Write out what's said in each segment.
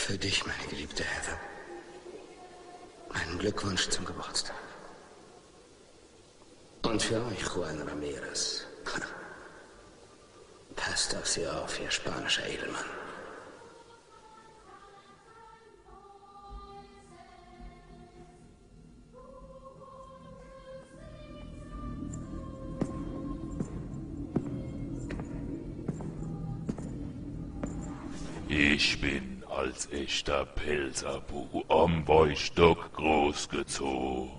Für dich, meine geliebte Heather. Einen Glückwunsch zum Geburtstag. Und für euch, Juan Ramirez. Passt auf sie auf, ihr spanischer Edelmann. Ich bin als echter Pelzerbu am Beustock großgezogen.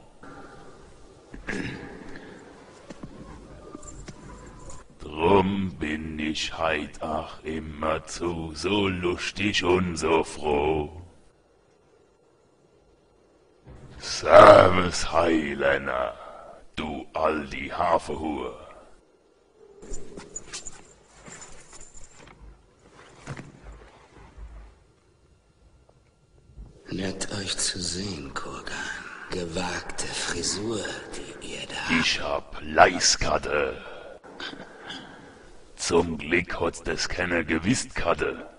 Drum bin ich heit ach immerzu so lustig und so froh. Servus Highlander, du alti Hafenhur. Nett euch zu sehen, Kurgan. Gewagte Frisur, die ihr da habt. Ich hab Leiskarte. Zum Glück hat's das keiner gewisst, Karte.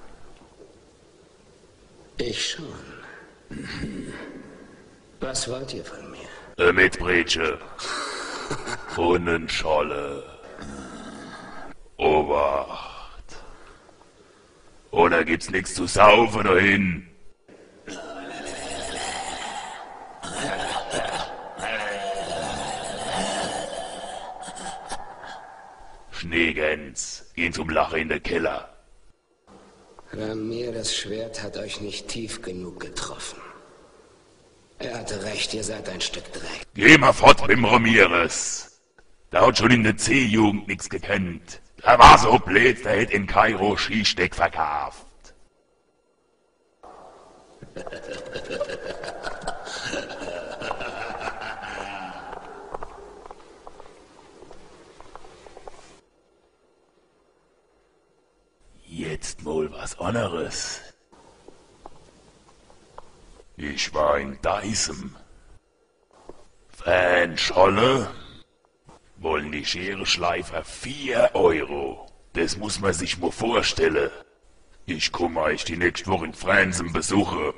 Ich schon. Was wollt ihr von mir? Mit Bretsche. Und nen Scholle. Obacht. Oder gibt's nix zu saufen dahin? Schneegänz, gehen zum Lachen in den Keller. Ramirez Schwert hat euch nicht tief genug getroffen. Er hatte recht, ihr seid ein Stück Dreck. Geh mal fort mit dem Ramirez. Der hat schon in der C-Jugend nix gekannt. Der war so blöd, der hätt in Kairo Skisteck verkauft. Jetzt mal was anderes. Ich war in Dyson. Fanscholle. Wollen die Scherenschleifer 4 €. Das muss man sich mal vorstellen. Ich komm euch die nächste Woche in Franzen besuchen.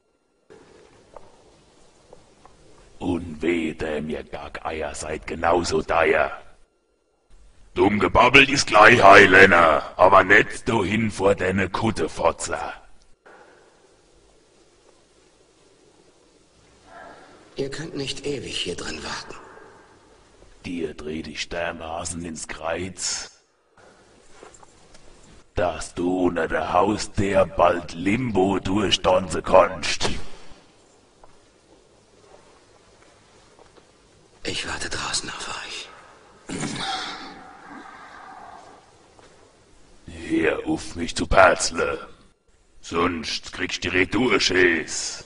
Und weh, der mir gar Eier seid genauso deier. Dumm gebabbelt ist gleich Highlander, aber nicht dahin vor deine Kuttefotzer. Ihr könnt nicht ewig hier drin warten. Dir dreh dich dermaßen ins Kreuz, dass du unter der Haustür bald Limbo durchtanzen kannst. Ich warte draußen auf euch. Hör auf mich zu perzle, sonst kriegst du direkt Durchschiss.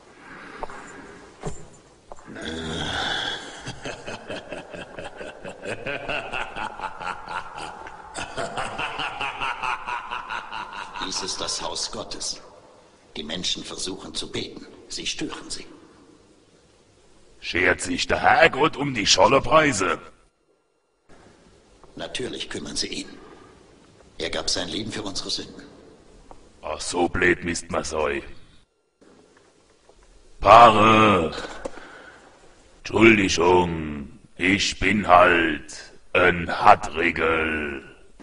Dies ist das Haus Gottes. Die Menschen versuchen zu beten. Sie stören sie. Schert sich der Herrgott um die Schollepreise? Natürlich kümmern sie ihn. Er gab sein Leben für unsere Sünden. Ach, so blöd misst man sei. Paare! Entschuldigung, ich bin halt ein Hattrigel.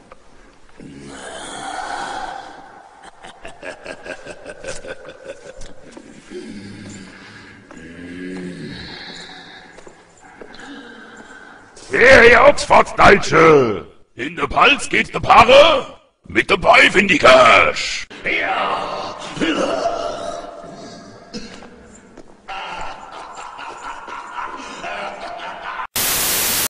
Hey, Oxford-Deutsche! In der Pals geht's der Paare, mit dabei find ich Cash. Ja!